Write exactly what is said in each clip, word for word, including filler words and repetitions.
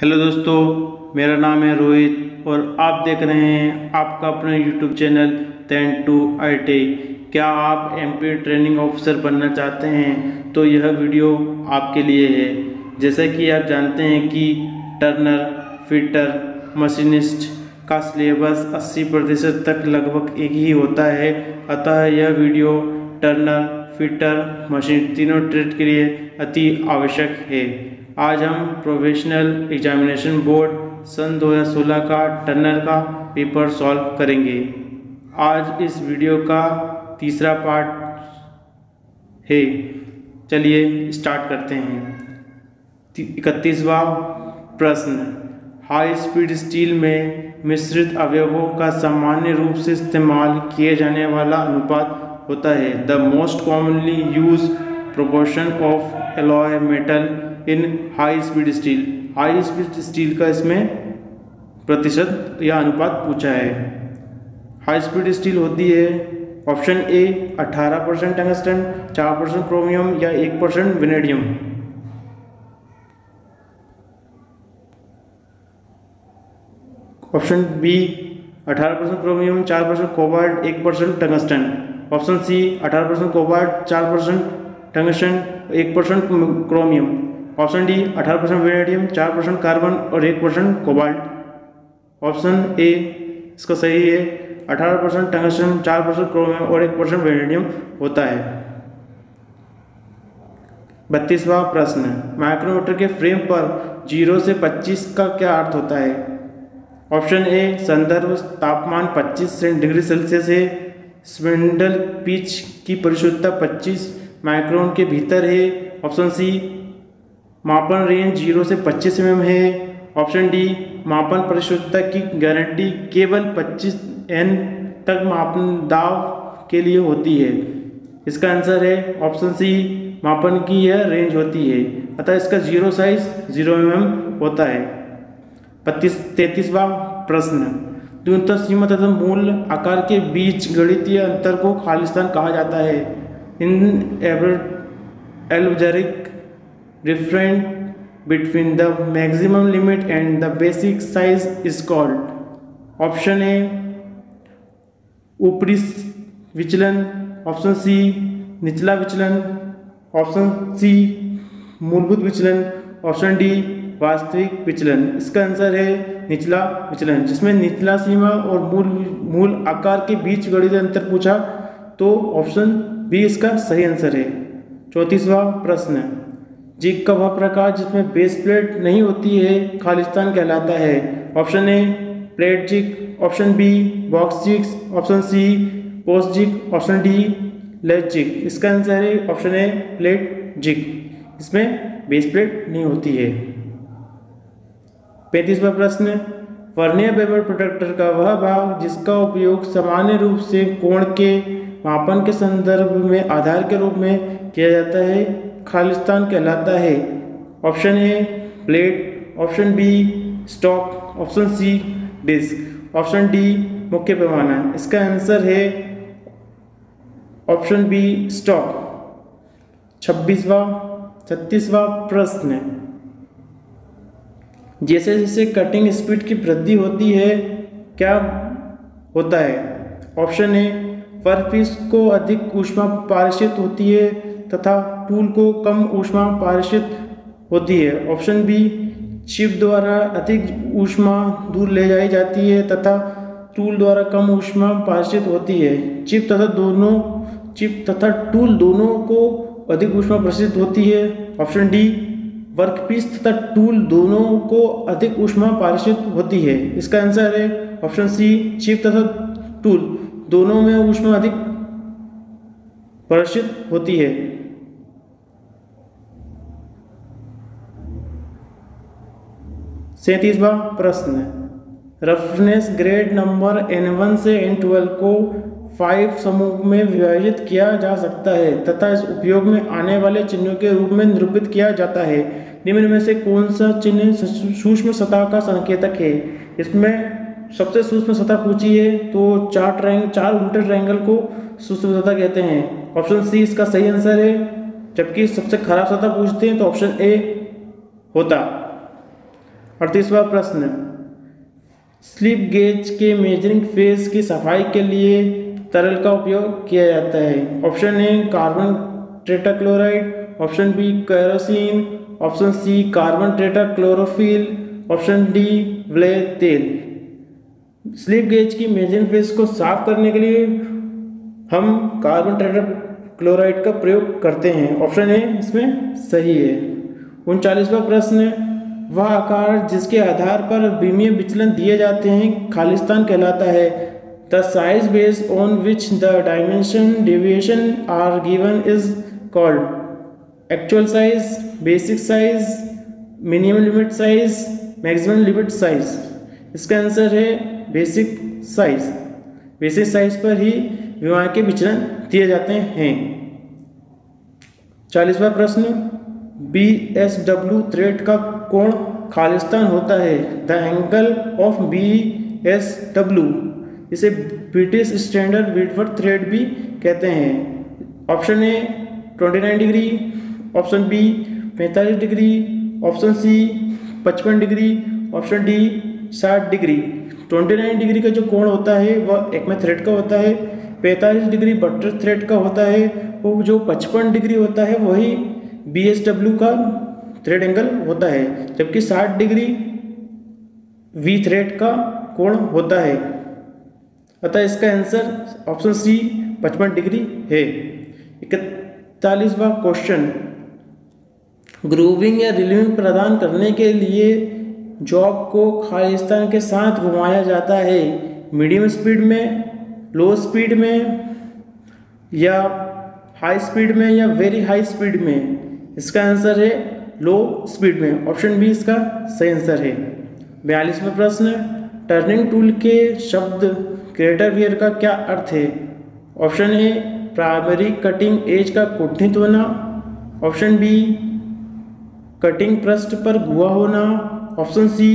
Hello दोस्तों, मेरा नाम है रोहित और आप देख रहे हैं आपका अपना YouTube channel ten two I T. क्या आप एमपी ट्रेनिंग ऑफिसर बनना चाहते हैं तो यह वीडियो आपके लिए है। जैसा कि आप जानते हैं कि टर्नर, फिटर, मशीनिस्ट का सिलेबस अस्सी प्रतिशत तक लगभग एक ही होता है, अतः यह वीडियो टर्नर, फिटर, मशीन तीनों ट्रेड के लिए अति आवश्यक है। आज हम प्रोफेशनल एग्जामिनेशन बोर्ड सन दो हज़ार सोलह का टर्नर का पेपर सॉल्व करेंगे। आज इस वीडियो का तीसरा पार्ट है। चलिए स्टार्ट करते हैं। इकतीसवां प्रश्न, हाई स्पीड स्टील में मिश्रित अवयवों का सामान्य रूप से इस्तेमाल किए जाने वाला अनुपात होता है। The most commonly use proportion of alloy metal in high speed steel. High speed steel का इसमें प्रतिशत या अनुपात पूछा है। हाई स्पीड स्टील होती है ऑप्शन ए अठारह परसेंट टंगस्टन, चार परसेंट क्रोमियम या एक परसेंट वेनेडियम। ऑप्शन बी अठारह परसेंट क्रोमियम, चार परसेंट कोबाल्ट, एक परसेंट टंगस्टन। ऑप्शन सी अठारह परसेंट कोबाल्ट, चार परसेंट टंगस्टन, एक परसेंट क्रोमियम। ऑप्शन डी अठारह परसेंट वेनेडियम, चार परसेंट कार्बन और एक परसेंट कोबाल्ट। ऑप्शन ए इसका सही है, अठारह परसेंट टंगस्टन, चार परसेंट क्रोमियम और एक परसेंट वेनेडियम होता है। बत्तीसवां प्रश्न, माइक्रोमीटर के फ्रेम पर जीरो से पच्चीस का क्या अर्थ होता है। ऑप्शन ए संदर्भ तापमान पच्चीस डिग्री सेल्सियस है। स्पिंडल पिच की परिशुद्धता पच्चीस माइक्रोन के भीतर है। ऑप्शन सी मापन रेंज जीरो से पच्चीस एम एम है। ऑप्शन डी मापन परिशुद्धता की गारंटी केवल पच्चीस एन तक मापन दाव के लिए होती है। इसका आंसर है ऑप्शन सी, मापन की यह रेंज होती है, अतः इसका zero size zero M M होता है। बत्तीस तैतीसवां प्रश्न, न्यूनतम सीमा तथा मूल आकार के बीच गणितीय अंतर को खालिस्तान कहा जाता है। In algebraic difference between the maximum limit and the basic size is called। Option A ऊपरी विचलन, ऑप्शन सी निचला विचलन, ऑप्शन सी मूलभूत विचलन, ऑप्शन डी वास्तविक विचलन। इसका आंसर है निचला विचलन, जिसमें निचला सीमा और मूल मूल आकार के बीच गणितीय अंतर पूछा तो ऑप्शन बी इसका सही आंसर है। चौंतीसवां प्रश्न, जिग का वह प्रकार जिसमें बेस प्लेट नहीं होती है खालिस्तान कहलाता है। Option A plate jig, option B box jig, option C post jig, option D ledge jig. इसका आंसर है ऑप्शन ए प्लेट जिग, इसमें बेस प्लेट नहीं होती है। पैंतीसवां प्रश्न, वर्नियर बेवल प्रोट्रैक्टर का वह भाग जिसका उपयोग सामान्य रूप से कोण के मापन के संदर्भ में आधार के रूप में किया जाता है खालिस्तान कहलाता है। Option A plate, option B stock, option C disc, option D मुख्य पैमाना। इसका आंसर है ऑप्शन बी स्टॉक। छब्बीसवां छत्तीसवां प्रश्न, जैसे जैसे कटिंग स्पीड की वृद्धि होती है क्या होता है। ऑप्शन ए वर्कपीस को अधिक ऊष्मा पारित होती है तथा टूल को कम ऊष्मा पारित होती है। ऑप्शन बी चिप द्वारा अधिक ऊष्मा दूर ले जाई जाती है तथा टूल द्वारा कम ऊष्मा पारित होती है। चिप तथा दोनों चिप तथा टूल दोनों को अधिक ऊष्मा पारित होती है। ऑप्शन डी वर्कपीस तथा टूल दोनों को अधिक ऊष्मा पारित होती है। इसका आंसर है ऑप्शन सी, चिप तथा टूल दोनों में ऊष्मा अधिक पारित होती है। सैंतीसवां प्रश्न, roughness grade number N one से एन ट्वेल्व को फाइव समूह में विभाजित किया जा सकता है तथा इस उपयोग में आने वाले चिन्हों के रूप में निरूपित किया जाता है। निम्न में से कौन सा चिन्ह सूक्ष्म सतह का संकेतक है। इसमें सबसे सूक्ष्म सतह पूछी है तो चार ट्रायंगल चार उल्टे ट्रायंगल को सूक्ष्म सतह कहते हैं। ऑप्शन सी इसका सही आंसर है, जबकि सबसे खराब सतह पूछते हैं तो ऑप्शन ए होता। अड़तीसवां प्रश्न, स्लिप गेज के मेजरिंग फेस की सफाई के लिए तरल का उपयोग किया जाता है। Option A carbon tetrachloride, option B kerosene, option C carbon tetrachlorophyll, option D विलेय तेल। स्लिप गेज की मेजरिंग फेस को साफ करने के लिए हम कार्बन टेट्राक्लोराइड का प्रयोग करते हैं। ऑप्शन ए इसमें सही है। उनचालीसवां प्रश्न, वह आकार जिसके आधार पर बीमीय विचलन दिए जाते हैं खालिस्तान कहलाता है। The size based on which the dimension deviation are given is called actual size, basic size, minimum limit size, maximum limit size. इसका आंसर है बेसिक साइज। बेसिक साइज पर ही विमाएं के विचलन दिए जाते हैं। चालीसवां प्रश्न, बी एस डब्ल्यू थ्रेड का कोण खालिस्तान होता है। The angle of B S W, इसे ब्रिटिश स्टैंडर्ड विटवर्थ थ्रेड भी कहते हैं। ऑप्शन ए उनतीस डिग्री, ऑप्शन बी पैंतालीस डिग्री, ऑप्शन सी पचपन डिग्री, ऑप्शन डी साठ डिग्री। उनतीस डिग्री का जो कोण होता है वह एक्मे थ्रेड का होता है, पैंतालीस डिग्री बटर थ्रेड का होता है, वो जो पचपन डिग्री होता है वही बी एस डब्ल्यू का थ्रेड एंगल होता है, जबकि साठ डिग्री वी थ्रेड का कोण होता है। अतः इसका आंसर ऑप्शन सी पचपन डिग्री है। इकतालीसवां क्वेश्चन, ग्रूविंग या रिलीविंग प्रदान करने के लिए जॉब को खालिस्तान के साथ घुमाया जाता है। मीडियम स्पीड में, लो स्पीड में, या हाई स्पीड में, या वेरी हाई स्पीड में। इसका आंसर है लो स्पीड में। ऑप्शन बी इसका सही आंसर है। बयालीसवां प्रश्न, टर्निंग टूल के शब्द ग्रेटर वियर का क्या अर्थ है। Option A primary cutting edge का कुंठित होना, ऑप्शन बी कटिंग पृष्ठ पर गुहा होना, ऑप्शन सी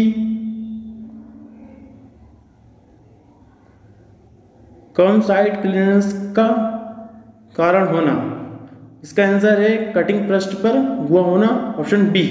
कम साइड क्लियरेंस का कारण होना। इसका आंसर है कटिंग पृष्ठ पर गुहा होना, ऑप्शन बी।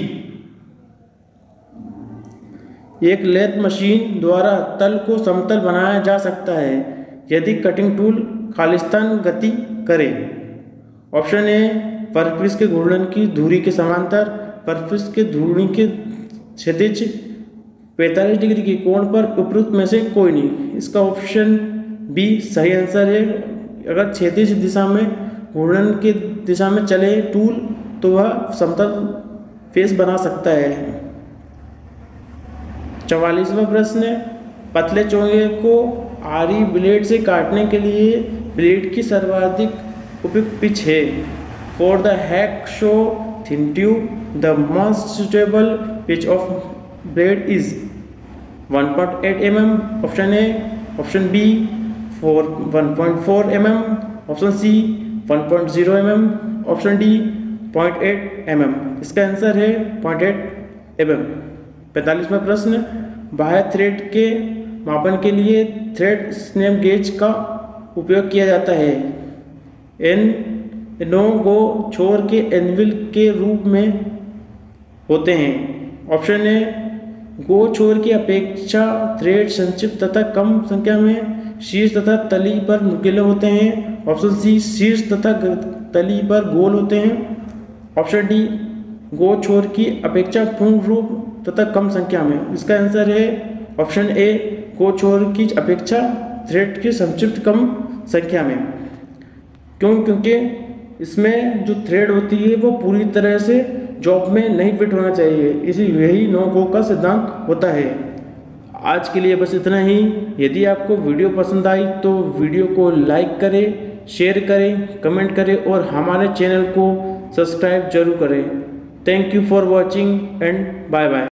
एक लेथ मशीन द्वारा तल को समतल बनाया जा सकता है यदि कटिंग टूल खालिस्तान गति करे। ऑप्शन ए वर्कपीस के घूर्णन की धुरी के समांतर, वर्कपीस के धुरी के क्षैतिज, पैंतालीस डिग्री के कोण पर, उपरोक्त में से कोई नहीं। इसका ऑप्शन बी सही आंसर है। अगर क्षैतिज दिशा में घूर्णन की दिशा में चले टूल तो वह समतल फेस बना सकता है। चवालीसवां प्रश्न, पतले चोंगे को आरी ब्लेड से काटने के लिए ब्लेड की सर्वाधिक उपयुक्त पिच है। For the hacksaw thin tube the most suitable pitch of blade is one point eight M M. Option A, option B four one point four M M, option C one point zero M M, option D zero point eight M M. इसका answer है zero point eight M M. पैंतालीसवां प्रश्न, बाह्य thread के मापन के लिए thread snap gauge का उपयोग किया जाता है। एन नो गो छोर के एनविल के रूप में होते हैं। ऑप्शन ए गो छोर की अपेक्षा थ्रेड संक्षिप्त तथा कम संख्या में शीर्ष तथा तली पर नुकीले होते हैं। ऑप्शन सी शीर्ष तथा तली पर गोल होते हैं। ऑप्शन डी गो छोर की अपेक्षा पूर्ण रूप तथा कम संख्या में। इसका आंसर है ऑप्शन ए गो छोर की अपेक्षा थ्रेड की संक्षिप्त कम संख्या में। क्यों? क्योंकि इसमें जो थ्रेड होती है वो पूरी तरह से जॉब में नहीं फिट होना चाहिए, इसी यही नो गो का सिद्धांत होता है। आज के लिए बस इतना ही। यदि आपको वीडियो पसंद आई तो वीडियो को लाइक करें, शेयर करें, कमेंट करें और हमारे चैनल को सब्सक्राइब जरूर करें। Thank you for watching and bye bye.